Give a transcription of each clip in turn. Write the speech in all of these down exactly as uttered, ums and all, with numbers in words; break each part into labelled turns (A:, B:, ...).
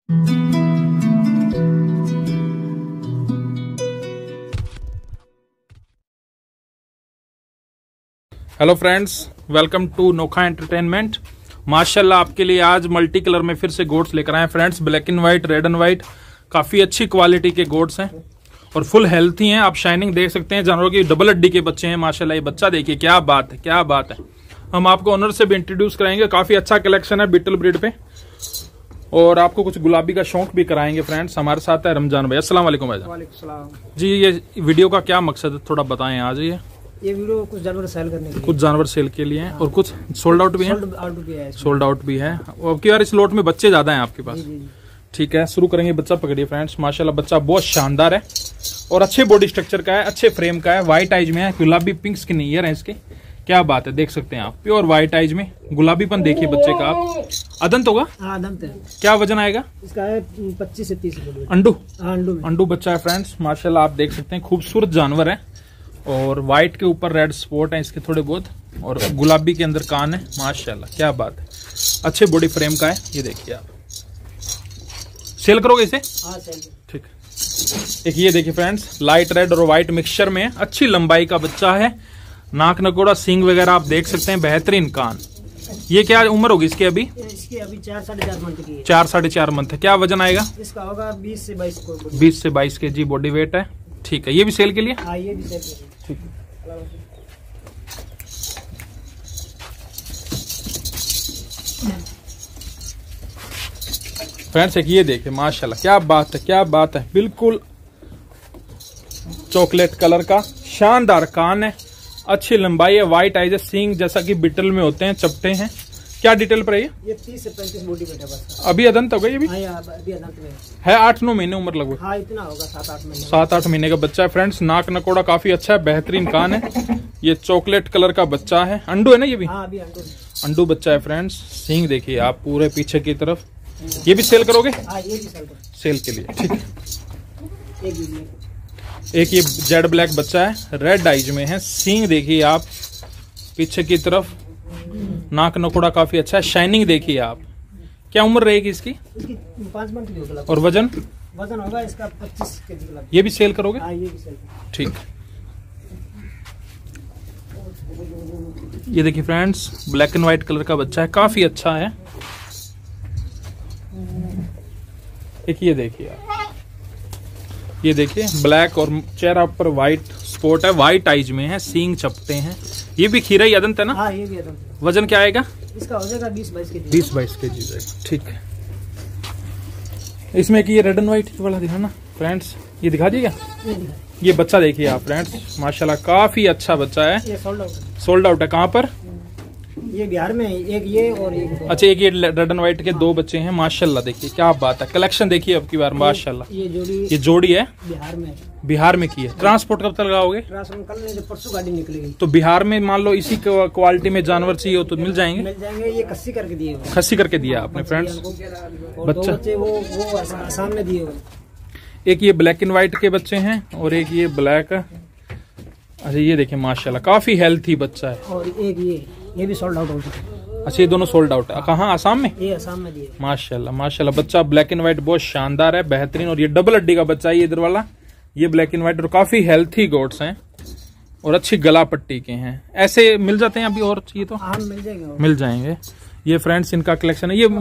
A: Hello friends, welcome to Nokha entertainment. माशाल्लाह आपके लिए आज मल्टी कलर में फिर से गोट्स लेकर आए friends. Black and white, red and white, काफी अच्छी क्वालिटी के गोट्स हैं और फुल हेल्थी हैं। आप शाइनिंग देख सकते हैं, जानवरों की डबल हड्डी के बच्चे हैं माशाल्लाह। ये बच्चा देखिए, क्या बात है, क्या बात है। हम आपको ओनर से भी इंट्रोड्यूस कराएंगे। काफी अच्छा कलेक्शन है बीटल ब्रीड पे, और आपको कुछ गुलाबी का शौक भी कराएंगे फ्रेंड्स। हमारे साथ है रमजान भाई। अस्सलाम वालेकुम भाई।
B: वालेकुम सलाम
A: जी, ये वीडियो का क्या मकसद है, थोड़ा बताएं आज। ये
B: ये वीडियो कुछ जानवर सेल करने के लिए,
A: कुछ जानवर सेल के लिए हैं और कुछ सोल्ड आउट भी हैं।
B: सोल्ड आउट भी है,
A: सोल्ड आउट भी है। अब की बार इस लोट में बच्चे ज्यादा हैं आपके पास।
B: जी, जी।
A: ठीक है, शुरू करेंगे। बच्चा पकड़िए फ्रेंड्स। माशाल्लाह बच्चा बहुत शानदार है और अच्छे बॉडी स्ट्रक्चर का है, अच्छे फ्रेम का है। व्हाइट आइज में है, गुलाबी पिंक स्किन ईयर है इसके। क्या बात है, देख सकते हैं आप, प्योर व्हाइट आइज में गुलाबीपन देखिए बच्चे का आप। अदंत होगा?
B: हाँ, अदंत है।
A: क्या वजन आएगा
B: इसका? है पच्चीस से तीस किलो।
A: अंडू?
B: हाँ, अंडू में।
A: अंडू बच्चा है फ्रेंड्स। माशाल्लाह आप देख सकते हैं, खूबसूरत जानवर है और व्हाइट के ऊपर रेड स्पॉट है इसके थोड़े बहुत, और गुलाबी के अंदर कान है। माशाल्लाह क्या बात है, अच्छे बॉडी फ्रेम का है। ये देखिए आप। सेल करोगे इसे?
B: हाँ, सेल।
A: ठीक। एक ये देखिए फ्रेंड्स, लाइट रेड और व्हाइट मिक्सचर में, अच्छी लंबाई का बच्चा है। नाक नकोड़ा, सींग वगैरह आप देख सकते हैं, बेहतरीन कान। ये क्या उम्र होगी इसकी अभी?
B: इसकी अभी चार साढ़े चार मंथ की है।
A: चार साढ़े चार मंथ है। क्या वजन आएगा
B: इसका? होगा बीस से बाईस को
A: बीस से बाईस के जी बॉडी वेट है। ठीक है, ये भी सेल के लिए?
B: हाँ, ये भी सेल के लिए।
A: ठीक। फ्रेंड्स एक ये देखिए, माशाल्लाह क्या बात है, क्या बात है। बिल्कुल चॉकलेट कलर का शानदार कान है, अच्छी लंबाई है, व्हाइट आइज है, सींग जैसा कि बिटल में होते हैं, चपटे हैं। क्या डिटेल पर है ये?
B: ये तीस से पैंतीस बॉडी वेट है बस।
A: अभी अदंत होगा ये भी?
B: हाँ, अभी अदंत में
A: है। आठ नौ महीने उम्र लगभग।
B: हाँ, इतना होगा, सात आठ महीने।
A: सात आठ महीने का बच्चा है फ्रेंड्स। नाक नकोड़ा काफी अच्छा है, बेहतरीन कान है। ये चॉकलेट कलर का बच्चा है। अंडू है ना ये भी?
B: हाँ, अभी अंडू
A: अंडू बच्चा है फ्रेंड्स। सींग देखिए आप पूरे पीछे की तरफ। ये भी सेल करोगे?
B: हाँ, ये भी सेल कर।
A: सेल के लिए, ठीक है।
B: एक ये
A: एक ये जेड ब्लैक बच्चा है, रेड आइज में है। सींग देखिए आप पीछे की तरफ। नाक नकोड़ा काफी अच्छा है, शाइनिंग देखिए आप। क्या उम्र रहेगी इसकी?
B: इसकी पाँच मंथ की होगा।
A: और वजन?
B: वजन होगा इसका पच्चीस के जी।
A: ये भी सेल करोगे?
B: हाँ, ये भी सेल।
A: ठीक। ये देखिए friends, black and white colour का बच्चा है, काफी अच्छा है। एक ये देखिए आप, ये देखिए ब्लैक और चेहरा पर व्हाइट स्पॉट है, व्हाइट आइज में है, सींग चपटे हैं। ये भी खीरा ही अदंत है ना?
B: हाँ, ये भी अदंत है।
A: वजन क्या आएगा?
B: इसका हो जाएगा बीस बाईस के जी।
A: बीस बाईस के जी जाएगा, ठीक है। इसमें कि ये रेड एंड व्हाइट वाला दिखाना फ्रेंड्स, ये दिखा दीजिएगा। ये बच्चा देखिए आप फ्रेंड्स, माशाल्लाह काफी अच्छा बच्चा है।
B: ये सोल्ड आउट है।
A: सोल्ड आउट है। कहाँ पर?
B: ये बिहार में, एक ये और एक।
A: अच्छा, एक ये रेड एंड व्हाइट के दो बच्चे हैं। माशाल्लाह देखिए क्या बात है, कलेक्शन देखिए अब की बार माशाल्लाह।
B: ये जोड़ी
A: ये जोड़ी है
B: बिहार में।
A: बिहार में की है। ट्रांसपोर्ट कब तक लगाओगे?
B: ट्रांसपोर्ट कल नहीं, परसों गाड़ी निकलेगी।
A: तो बिहार में मान लो इसी क्वालिटी में जानवर चाहिए हो तो मिल जाएंगे?
B: मिल जाएंगे। ये कस्सी करके दिए हुए।
A: खस्सी करके दिया आपने फ्रेंड्स।
B: और दो बच्चे वो वो आसाम में दिए हुए।
A: एक ये ब्लैक एंड व्हाइट के बच्चे हैं और एक ये ब्लैक। अच्छा ये देखिए माशाल्लाह काफी हेल्थी बच्चा है।
B: और एक ये ये भी सोल्ड आउट हो चुका है।
A: अच्छा, ये दोनों सोल्ड आउट है। कहाँ? आसाम में?
B: ये आसाम में दिए।
A: माशाल्लाह माशाल्लाह बच्चा ब्लैक एंड व्हाइट बहुत शानदार है, बेहतरीन। और ये डबल हड्डी का बच्चा है, ये इधर वाला, ये ब्लैक एंड व्हाइट, और काफी हेल्थी गोट्स हैं और अच्छी गला पट्टी के हैं। ऐसे मिल जाते हैं अभी और चाहिए तो?
B: हाँ, मिल जाएंगे,
A: मिल जाएंगे। ये फ्रेंड्स इनका कलेक्शन है। ये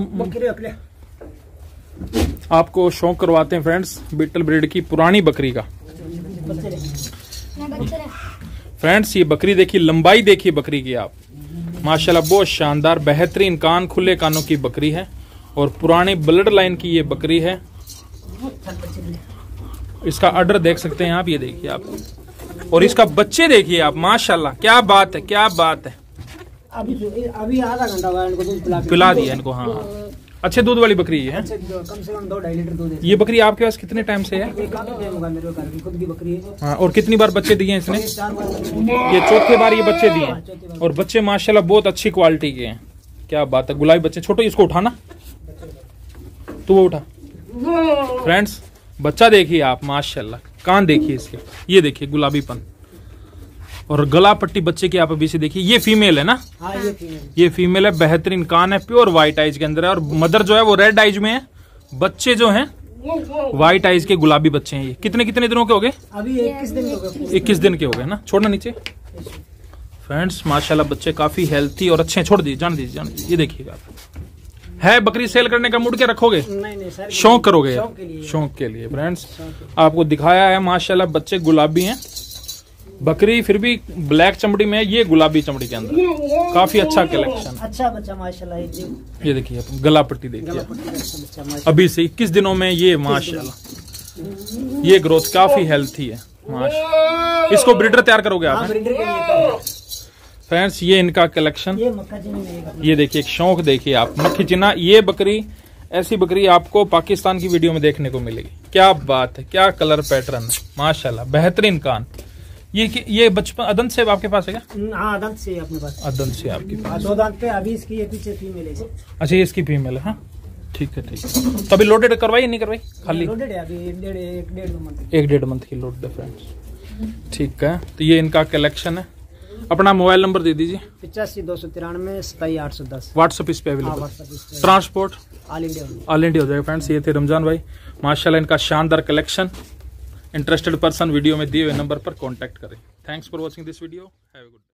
A: आपको शौक करवाते हैं फ्रेंड्स बीटल ब्रीड की पुरानी बकरी का। फ्रेंड्स ये बकरी देखिए, लंबाई देखिए बकरी की आप, माशाल्लाह बहुत शानदार, बेहतरीन कान, खुले कानों की बकरी है और पुरानी ब्लड लाइन की ये बकरी है। इसका अडर देख सकते हैं आप, ये देखिए आप, और इसका बच्चे देखिए आप, माशाल्लाह क्या बात है, क्या बात है।
B: अभी अभी आधा घंटा हुआ इनको दूध पिला
A: पिला दिया इनको। हाँ, अच्छे दूध वाली बकरी है।
B: कम से कम दो ढाई लीटर दूध है।
A: ये बकरी आपके पास कितने टाइम से है?
B: ये काफी टाइम होगा, मेरे घर की खुद की बकरी है।
A: हाँ, और कितनी बार बच्चे दिए हैं इसने?
B: चार बार।
A: ये चौथे बार ये बच्चे दिए हैं और बच्चे माशाल्लाह बहुत अच्छी क्वालिटी के हैं। क्या बात है, गुलाबी बच्चे। छोटो इसको उठाना, तू वो उठा। फ्रेंड्स बच्चा देखिए आप, माशाल्लाह कान देखिए इसके, ये देखिए गुलाबीपन और गला पट्टी बच्चे की आप अभी से देखिए। ये फीमेल है ना?
B: हाँ, ये फीमेल।
A: ये फीमेल है, बेहतरीन कान है, प्योर व्हाइट आइज के अंदर है और मदर जो है वो रेड आइज में है बच्चे जो हैं व्हाइट आइज के गुलाबी बच्चे हैं। ये कितने कितने दिनों के हो गए?
B: अभी इक्कीस दिन हो गए।
A: इक्कीस दिन के हो गए ना। छोड़ना नीचे। फ्रेंड्स माशाल्लाह बच्चे काफी हेल्थी और अच्छे हैं। छोड़ दीजिए, जान दीजिए, जान दीजिए। ये देखिएगा, है बकरी सेल करने का मूड क्या रखोगे?
B: नहीं नहीं सर,
A: शौक करोगे?
B: शौक के लिए।
A: शौक के लिए। फ्रेंड्स आपको दिखाया है, माशाल्लाह बच्चे गुलाबी हैं। बकरी फिर भी ब्लैक चमड़ी में है, ये गुलाबी चमड़ी के अंदर। काफी अच्छा कलेक्शन।
B: अच्छा बच्चा माशाल्लाह।
A: ये देखिए गला पट्टी देखिए, अभी से इक्कीस दिनों में ये माशाल्लाह ये ग्रोथ काफी हेल्थी है माशाल्लाह। इसको ब्रीडर तैयार करोगे आप?
B: ब्रीडर के लिए।
A: फ्रेंड्स ये इनका कलेक्शन।
B: ये मक्खा चीनी में
A: ये देखिए, एक शौक देखिए आप, मक्खी चिना। ये बकरी, ऐसी बकरी आपको पाकिस्तान की वीडियो में देखने को मिलेगी। क्या बात है, क्या कलर पैटर्न है माशाल्लाह, बेहतरीन कान। ये ये बचपन अदंत से आपके पास है क्या?
B: हाँ अदंत से अपने पास।
A: अदंत से आपके पास।
B: दो दांत पे अभी इसकी ये पीछे फीमेल है।
A: अच्छा ये इसकी फीमेल है। हाँ ठीक है ठीक है। तो अभी लोडेड करवाई नहीं करवाई? खाली
B: लोडेड है अभी, डेढ़ एक डेढ़ मंथ
A: एक डेढ़ मंथ की लोडेड है फ्रेंड्स। ठीक है, तो ये इनका कलेक्शन है। अपना मोबाइल नंबर दे दीजिए।
B: पिचासी दो सौ तिरानवे सताई आठ सौ दस।
A: व्हाट्सएप इस पे available. Transport
B: all India
A: all India हो जाएगा। फ्रेंड्स ये थे रमजान भाई, माशाल्लाह इनका शानदार कलेक्शन। इंटरेस्टेड पर्सन वीडियो में दिए हुए नंबर पर कांटेक्ट करें। Thanks for watching this video. Have a good